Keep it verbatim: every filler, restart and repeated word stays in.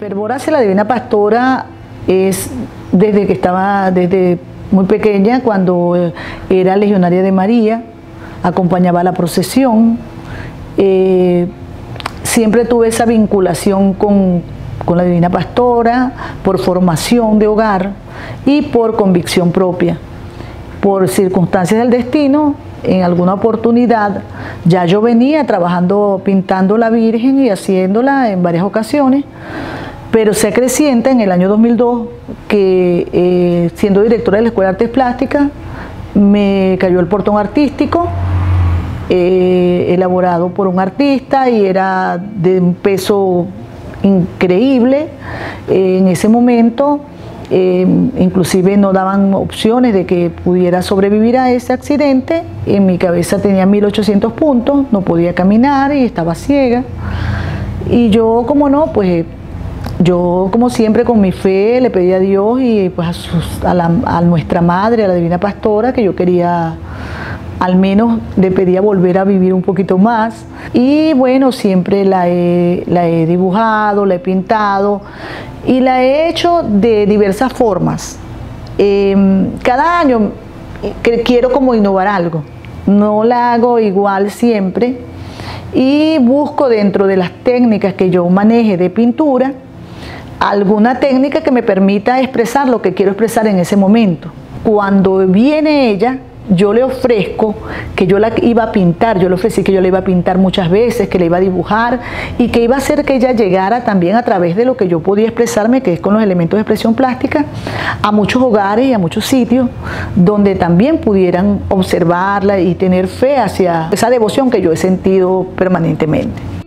fervor hacia la Divina Pastora es desde que estaba, desde muy pequeña, cuando era legionaria de María, acompañaba la procesión, eh, siempre tuve esa vinculación con, con la Divina Pastora, por formación de hogar y por convicción propia. Por circunstancias del destino, en alguna oportunidad, ya yo venía trabajando, pintando la Virgen y haciéndola en varias ocasiones, pero sé creciente en el año dos mil dos que eh, siendo directora de la Escuela de Artes Plásticas me cayó el portón artístico eh, elaborado por un artista y era de un peso increíble eh, en ese momento. Eh, inclusive no daban opciones de que pudiera sobrevivir a ese accidente. En mi cabeza tenía mil ochocientos puntos, no podía caminar y estaba ciega. Y yo, como no, pues yo como siempre con mi fe le pedí a Dios y pues a, sus, a, la, a nuestra Madre, a la Divina Pastora, que yo quería, al menos le pedía volver a vivir un poquito más. Y bueno, siempre la he, la he dibujado, la he pintado y la he hecho de diversas formas. Eh, cada año quiero como innovar algo, no la hago igual siempre y busco dentro de las técnicas que yo maneje de pintura alguna técnica que me permita expresar lo que quiero expresar en ese momento. Cuando viene ella, yo le ofrezco que yo la iba a pintar, yo le ofrecí que yo la iba a pintar muchas veces, que la iba a dibujar y que iba a hacer que ella llegara también a través de lo que yo podía expresarme, que es con los elementos de expresión plástica, a muchos hogares y a muchos sitios donde también pudieran observarla y tener fe hacia esa devoción que yo he sentido permanentemente.